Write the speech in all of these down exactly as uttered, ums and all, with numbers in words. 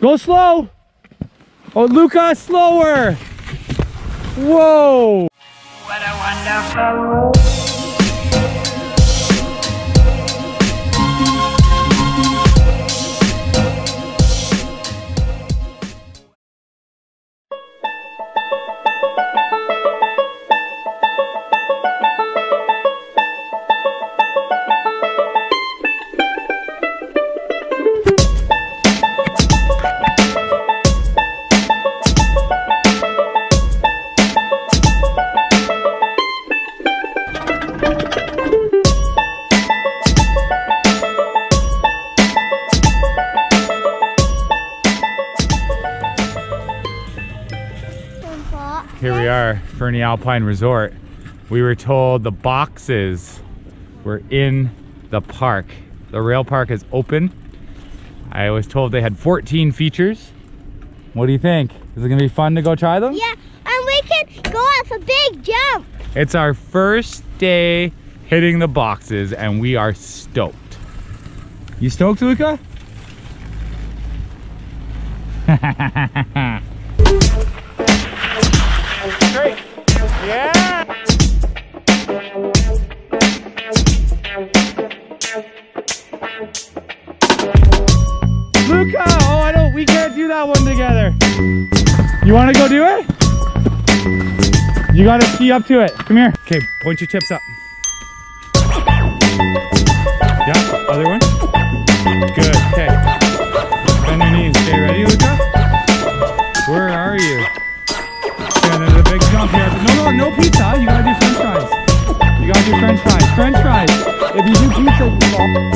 Go slow. Oh, Luca, slower. Whoa. What a wonderful. Here we are, Fernie Alpine Resort. We were told the boxes were in the park. The rail park is open. I was told they had fourteen features. What do you think? Is it gonna be fun to go try them? Yeah, and we can go off a big jump. It's our first day hitting the boxes and we are stoked. You stoked, Luca? Great. Yeah. Luca, oh, I don't, we can't do that one together. You want to go do it? You got to ski up to it. Come here. Okay, point your tips up. Yeah, other one. Good, okay. Bend your knees. Okay, ready, Luca? Where are you? Okay, there's a big jump here. No, no, no pizza. You gotta do french fries. You gotta do french fries. French fries. If you do pizza, you fall.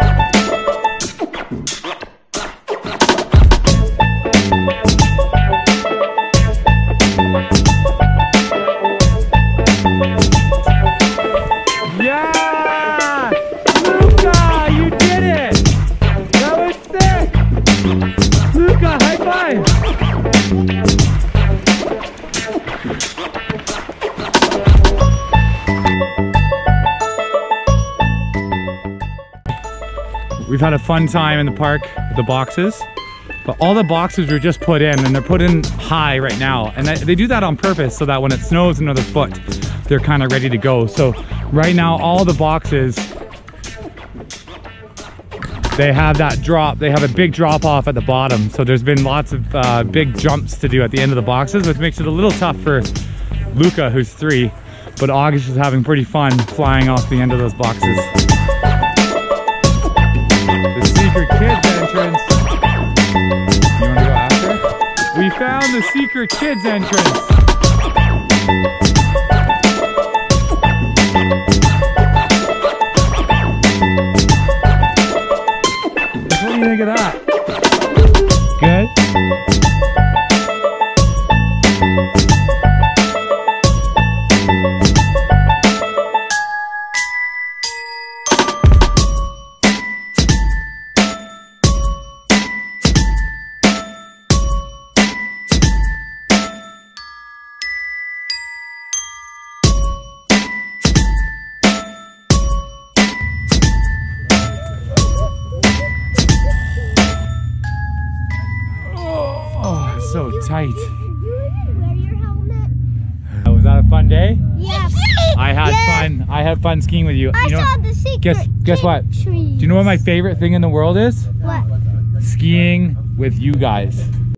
Yeah! Luca, you did it! That was sick! Luca, high five! We've had a fun time in the park with the boxes, but all the boxes were just put in and they're put in high right now. And they do that on purpose so that when it snows another foot, they're kind of ready to go. So right now, all the boxes, they have that drop. They have a big drop off at the bottom. So there's been lots of uh, big jumps to do at the end of the boxes, which makes it a little tough for Luca, who's three. But August is having pretty fun flying off the end of those boxes. The secret kids entrance. You want to go after? We found the secret kids entrance. What do you think of that? Good? So tight. Wear your helmet. Uh, was that a fun day? Yes. I had yes. fun. I had fun skiing with you. I you know, saw the secret guess guess what? trees. Do you know what my favorite thing in the world is? What? Skiing with you guys.